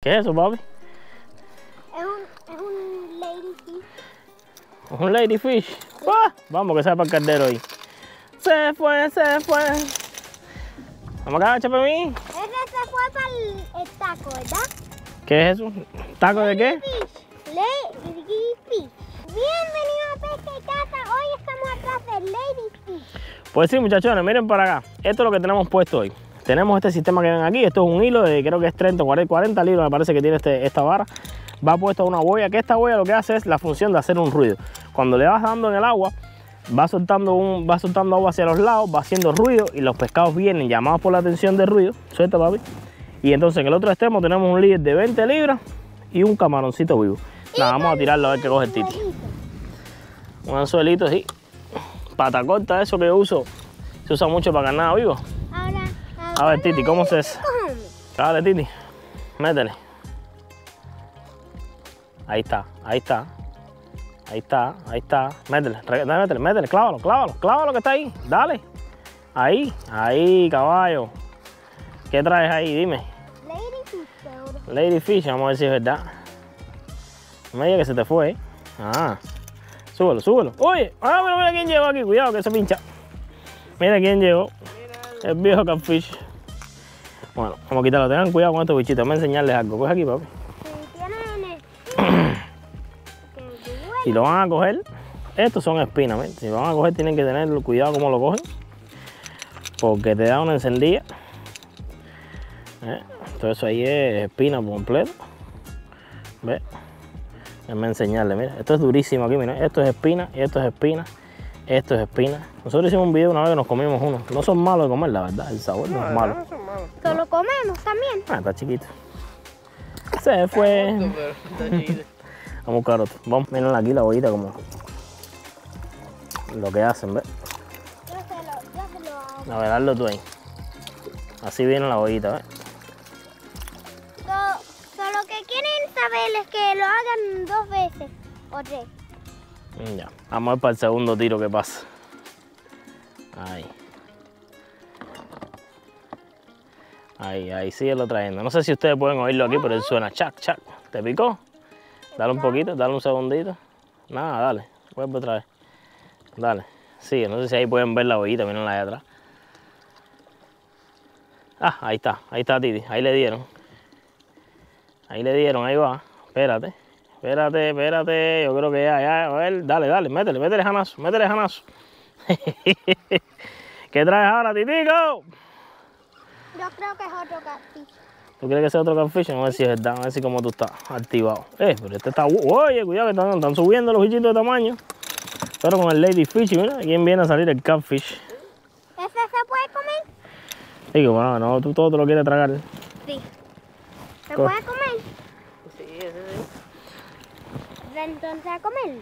¿Qué es eso, papi? Es un ladyfish. Un ladyfish. ¡Ah! Vamos, que se va para el caldero ahí. Se fue, se fue. Vamos acá, échame a mí. Ese se fue para el taco, ¿verdad? ¿Qué es eso? ¿Taco de qué? Ladyfish. Bienvenido a Pesca y Caza. Hoy estamos atrás del ladyfish. Pues sí, muchachones, miren para acá. Esto es lo que tenemos puesto hoy. Tenemos este sistema que ven aquí. Esto es un hilo de, creo que es 30, 40 libras, me parece que tiene esta vara. Va puesto a una boya, que esta boya lo que hace es la función de hacer un ruido. Cuando le vas dando en el agua, va soltando agua hacia los lados, va haciendo ruido y los pescados vienen llamados por la atención del ruido. Suelta, papi. Y entonces en el otro extremo tenemos un líder de 20 libras y un camaroncito vivo. Nada, vamos a tirarlo a ver qué coge el Titi. Un anzuelito, sí. Pata corta, eso que yo uso. Se usa mucho para carnada vivo. A ver, Titi, ¿cómo se hace? Dale, Titi. Métele. Ahí está, ahí está. Ahí está, ahí está. Métele, métele, clávalo que está ahí. Dale. Ahí, caballo. ¿Qué traes ahí? Dime. Ladyfish, vamos a ver si es verdad. No me digas que se te fue, ¿eh? Ah. Súbelo. Oye, mira quién llegó aquí. Cuidado que se pincha. Mira quién llegó. El viejo catfish. Bueno, vamos a quitarlo. Tengan cuidado con estos bichitos. Vamos a enseñarles algo. Coge aquí, papi. Si lo van a coger, estos son espinas. ¿ves? Si lo van a coger, tienen que tener cuidado cómo lo cogen. Porque te da una encendida. Todo eso ahí es espina por completo. ¿Ves? Déjenme enseñarle, mira. Esto es durísimo aquí, mira. Esto es espina y esto es espina. Esto es espina. Nosotros hicimos un video una vez que nos comimos uno. No son malos de comer, la verdad. El sabor no es malo. No son malos. Que lo comemos también. Está chiquito. Se fue. Vamos a buscar otro. Vamos, miren aquí la bollita como lo que hacen, ¿ves? Yo se lo hago. A ver, hazlo tú ahí. Así viene la bollita, ¿ves? Lo que quieren saber es que lo hagan 2 veces o 3. Ya. Vamos a ver para el segundo tiro que pasa. Ahí síguelo trayendo. No sé si ustedes pueden oírlo aquí, pero él suena chac. ¿Te picó? Dale un poquito, dale un segundito. Nada, dale. Vuelve otra vez. Dale. Sigue, no sé si ahí pueden ver la bollita, miren la de atrás. Ah, ahí está Titi, ahí le dieron. Ahí va. Espérate. Yo creo que ya. A ver, dale, métele janazo. ¿Qué traes ahora, Titico? Yo creo que es otro catfish. ¿Tú crees que sea otro catfish? Vamos a ver si es verdad, a ver si cómo tú estás activado. Pero este está... Oye, cuidado que están subiendo los bichitos de tamaño. Pero con el ladyfish, mira, ¿quién viene a salir el catfish? ¿Ese se puede comer? Digo, bueno, no, tú todo te lo quieres tragar. Sí. ¿Se puede comer? Sí, ese sí. Entonces a comerlo.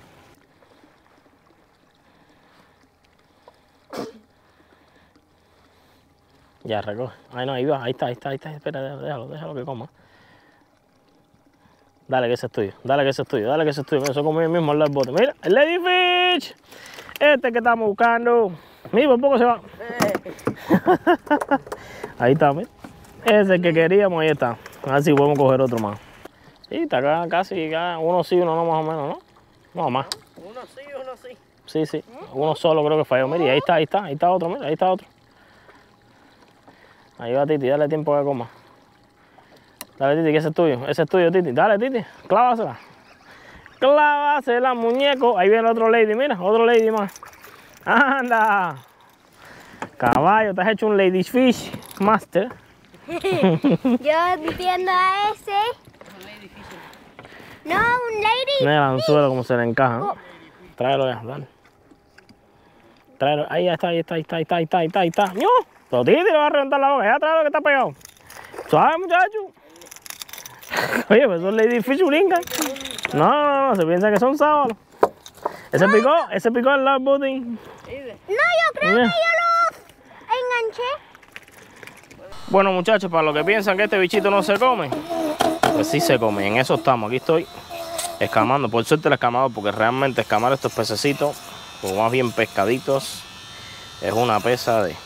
Ya, recoge. Ay, no, ahí va, ahí está. Espera, déjalo que coma. Dale, que ese es tuyo. Mira, eso comió el mismo al lado del bote. Mira, el ladyfish. Este que estamos buscando. Mira, por poco se va. Ahí está, mira. Ese es el que queríamos, ahí está. A ver si podemos coger otro más. Sí, está acá casi, uno sí, uno no más o menos, ¿no? No, más. Uno sí. Sí. Uno solo creo que falló. Mira, ahí está otro, mira, ahí está otro. Ahí va Titi, dale tiempo que coma. Dale Titi, que ese es tuyo, Titi. Dale Titi, clávasela. Clávasela, muñeco. Ahí viene otro lady, mira, otro lady más. Anda. Caballo, te has hecho un ladyfish master. Yo entiendo a ese. No, un ladyfish. Mira el anzuelo como se le encaja, ¿no? Tráelo ya, dale. Tráelo, ahí está. ¡No! Pero Titi le va a reventar la boca, ya tráelo que está pegado. Suave, muchacho. Oye, pues esos ladyfish brincan. No, se piensa que son sábalos. Ese picó al lado del botín. No, yo creo que yo lo enganché. Bueno, muchachos, para los que piensan que este bichito no se come, pues sí se come. En eso estamos. Aquí estoy escamando. Por suerte el escamador, porque realmente escamar estos pececitos, o más bien pescaditos, es una pesa de...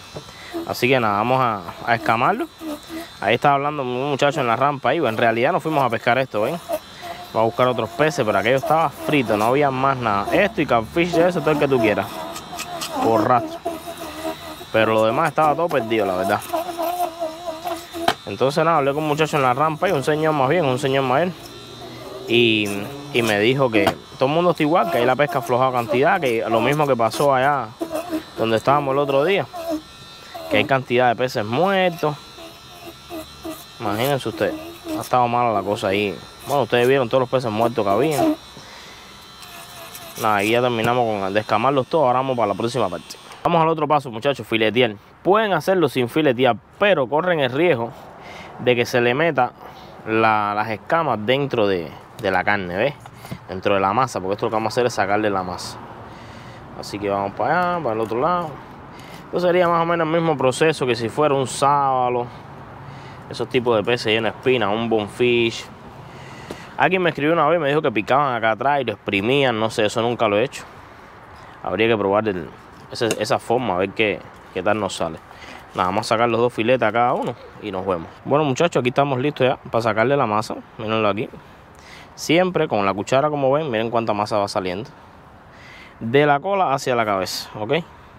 Así que nada, vamos a escamarlo. Ahí estaba hablando un muchacho en la rampa ahí. En realidad no fuimos a pescar esto, ¿ven? Vamos a buscar otros peces, pero aquello estaba frito, no había más nada. Esto y catfish, eso, todo el que tú quieras. Por rastro. Pero lo demás estaba todo perdido, la verdad. Entonces nada, hablé con un muchacho en la rampa y un señor mayor. Y me dijo que todo el mundo está igual, que ahí la pesca ha aflojado cantidad, que lo mismo que pasó allá donde estábamos el otro día. Que hay cantidad de peces muertos. Imagínense ustedes, ha estado mala la cosa ahí. Bueno, ustedes vieron todos los peces muertos que había. Nada, aquí ya terminamos con descamarlos todos. Ahora vamos para la próxima parte. Vamos al otro paso, muchachos, filetear. Pueden hacerlo sin filetear, pero corren el riesgo de que se le meta las escamas dentro de la carne, ¿ves? Dentro de la masa, porque esto lo que vamos a hacer es sacarle la masa. Así que vamos para allá, para el otro lado. Esto sería más o menos el mismo proceso que si fuera un sábalo. Esos tipos de peces llenos de espinas, un bonefish. Alguien me escribió una vez y me dijo que picaban acá atrás y lo exprimían. No sé, eso nunca lo he hecho. Habría que probar esa forma, a ver qué tal nos sale. Nada, vamos a sacar los 2 filetes a cada uno y nos vemos. Bueno, muchachos, aquí estamos listos ya para sacarle la masa. Mírenlo aquí. Siempre con la cuchara, como ven, miren cuánta masa va saliendo. De la cola hacia la cabeza, ¿ok?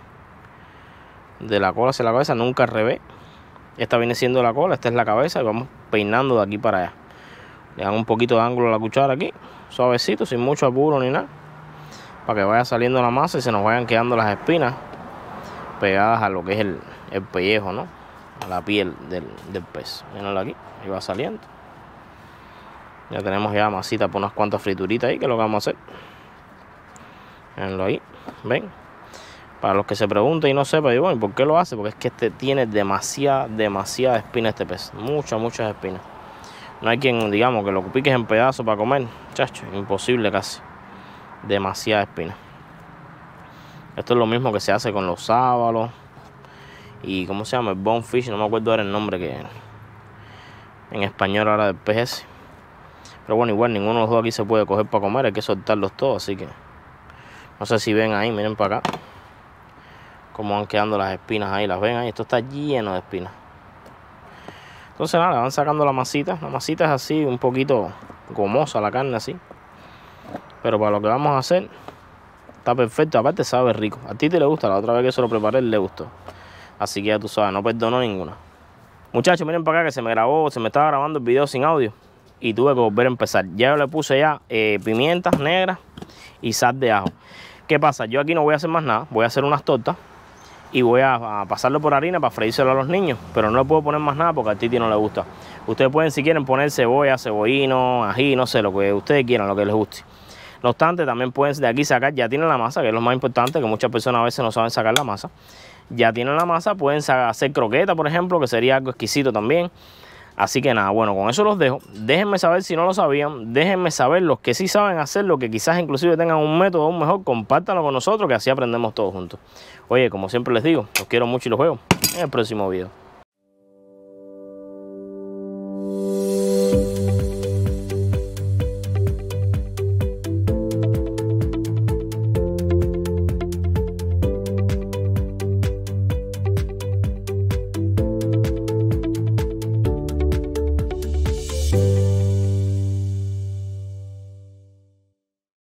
De la cola hacia la cabeza, nunca al revés. Esta viene siendo la cola, esta es la cabeza y vamos peinando de aquí para allá. Le dan un poquito de ángulo a la cuchara aquí, suavecito, sin mucho apuro ni nada. Para que vaya saliendo la masa y se nos vayan quedando las espinas pegadas a lo que es el pellejo, ¿no? A la piel del pez. Mírenlo aquí, ahí va saliendo. Ya tenemos ya masita por unas cuantas frituritas ahí, que es lo que vamos a hacer. Mírenlo ahí, ven. Para los que se pregunten y no sepan, digo, bueno, ¿por qué lo hace? Porque es que tiene demasiada espina este pez. Muchas espinas. No hay quien, digamos, que lo piques en pedazos para comer. Chacho, imposible casi. Demasiada espina. Esto es lo mismo que se hace con los sábalos. Y ¿cómo se llama? El bonefish, no me acuerdo ahora el nombre que en español ahora del pez ese. Pero bueno, igual ninguno de los dos aquí se puede coger para comer, hay que soltarlos todos, así que no sé si ven ahí, miren para acá cómo van quedando las espinas ahí, las ven ahí, esto está lleno de espinas. Entonces nada, van sacando la masita es así, un poquito gomosa la carne así, pero para lo que vamos a hacer está perfecto, aparte sabe rico. A ti te le gusta, la otra vez que se lo preparé le gustó, así que ya tú sabes, no perdonó ninguna. Muchachos, miren para acá que se me estaba grabando el video sin audio y tuve que volver a empezar. Ya yo le puse ya pimientas negras y sal de ajo. ¿Qué pasa? Yo aquí no voy a hacer más nada, voy a hacer unas tortas y voy a pasarlo por harina para freírselo a los niños, pero no le puedo poner más nada porque a Titi no le gusta. Ustedes pueden, si quieren, poner cebolla, cebollino, ají, no sé, lo que ustedes quieran, lo que les guste. No obstante, también pueden de aquí sacar, ya tienen la masa, que es lo más importante, que muchas personas a veces no saben sacar la masa. Ya tienen la masa, pueden hacer croqueta, por ejemplo, que sería algo exquisito también. Así que nada, bueno, con eso los dejo. Déjenme saber si no lo sabían. Déjenme saber los que sí saben hacerlo, que quizás inclusive tengan un método aún mejor. Compártanlo con nosotros, que así aprendemos todos juntos. Oye, como siempre les digo, los quiero mucho y los veo en el próximo video.